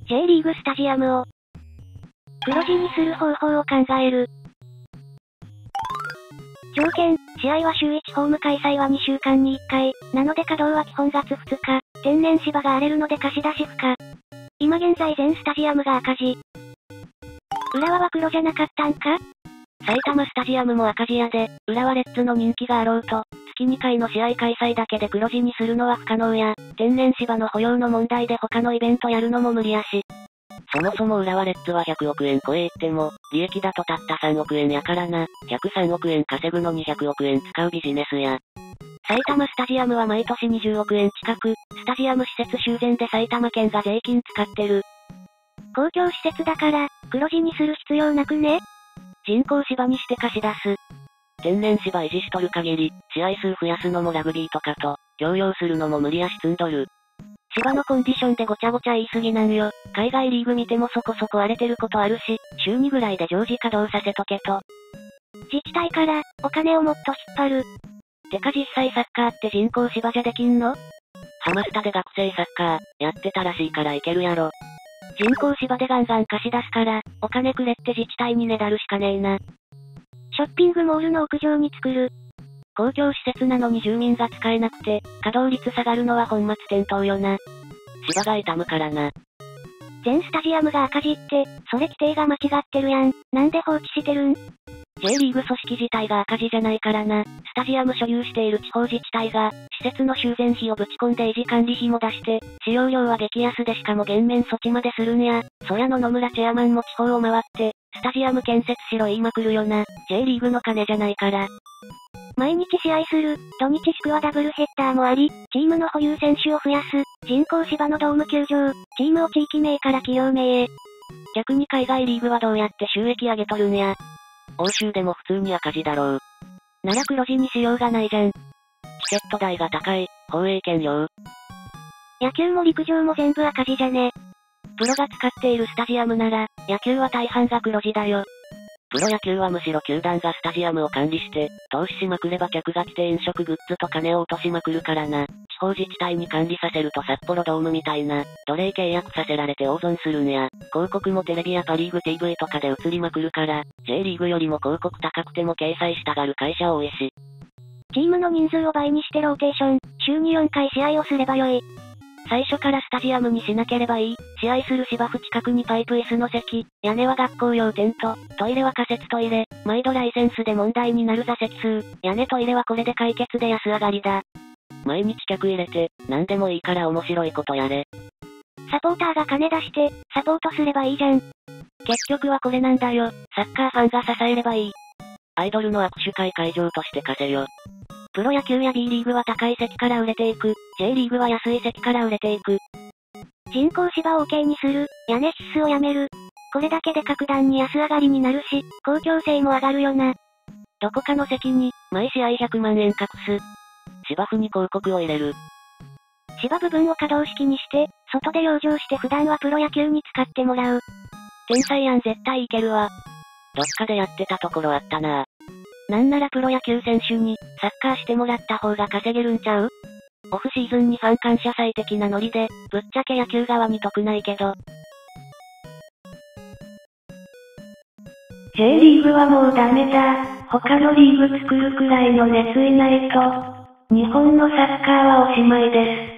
J リーグスタジアムを黒字にする方法を考える。条件、試合は週1ホーム開催は2週間に1回、なので稼働は基本月2日、天然芝が荒れるので貸し出し不可。今現在全スタジアムが赤字。浦和は黒じゃなかったんか？ 埼玉スタジアムも赤字やで、浦和レッズの人気があろうと、月2回の試合開催だけで黒字にするのは不可能や、天然芝の保養の問題で他のイベントやるのも無理やし。そもそも浦和レッズは100億円超えいっても、利益だとたった3億円やからな、103億円稼ぐのに100億円使うビジネスや。埼玉スタジアムは毎年20億円近く、スタジアム施設修繕で埼玉県が税金使ってる。 公共施設だから、黒字にする必要なくね？ 人工芝にして貸し出す。天然芝維持しとる限り、試合数増やすのもラグビーとかと、強要するのも無理やし積んどる。芝のコンディションでごちゃごちゃ言い過ぎなんよ。海外リーグ見てもそこそこ荒れてることあるし、週2ぐらいで常時稼働させとけと。 自治体から、お金をもっと引っ張る。 てか実際サッカーって人工芝じゃできんの？ハマスタで学生サッカー、やってたらしいからいけるやろ。人工芝でガンガン貸し出すから、お金くれって自治体にねだるしかねえな。 ショッピングモールの屋上に作る。 公共施設なのに住民が使えなくて、稼働率下がるのは本末転倒よな。芝が傷むからな。 全スタジアムが赤字って、それ規定が間違ってるやん。なんで放置してるん？ J リーグ組織自体が赤字じゃないからな。スタジアム所有している地方自治体が、施設の修繕費をぶち込んで維持管理費も出して、使用料は激安でしかも減免措置までするんや。そりゃ野々村チェアマンも地方を回って、スタジアム建設しろ言いまくるよな。J リーグの金じゃないから。 毎日試合する、土日祝はダブルヘッダーもあり、チームの保有選手を増やす、人工芝のドーム球場、チームを地域名から企業名へ。 逆に海外リーグはどうやって収益上げとるんや。欧州でも普通に赤字だろう。なら黒字にしようがないじゃん。チケット代が高い、放映権料。 野球も陸上も全部赤字じゃね。 プロが使っているスタジアムなら、野球は大半が黒字だよ。プロ野球はむしろ球団がスタジアムを管理して、投資しまくれば客が来て飲食グッズと金を落としまくるからな。地方自治体に管理させると札幌ドームみたいな、奴隷契約させられて大損するんや。広告もテレビやパリーグ TV とかで映りまくるから、J リーグよりも広告高くても掲載したがる会社多いし。 チームの人数を倍にしてローテーション、週に4回試合をすればよい。 最初からスタジアムにしなければいい。試合する芝生近くにパイプ椅子の席、屋根は学校用テント、トイレは仮設トイレ、毎度ライセンスで問題になる座席数、屋根トイレはこれで解決で安上がりだ。毎日客入れて、何でもいいから面白いことやれ。 サポーターが金出して、サポートすればいいじゃん。 結局はこれなんだよ。サッカーファンが支えればいい。アイドルの握手会会場として貸せよ。プロ野球や B リーグは高い席から売れていく。J リーグは安い席から売れていく。 人工芝を OK にする。屋根必須をやめる。これだけで格段に安上がりになるし、公共性も上がるよな。 どこかの席に、毎試合100万円隠す。芝生に広告を入れる。 芝部分を可動式にして、外で養生して普段はプロ野球に使ってもらう。 天才やん絶対いけるわ。どっかでやってたところあったな。なんならプロ野球選手に、サッカーしてもらった方が稼げるんちゃう？オフシーズンにファン感謝祭的なノリで、ぶっちゃけ野球側に得ないけど。 J リーグはもうダメだ。他のリーグ作るくらいの熱意ないと。日本のサッカーはおしまいです。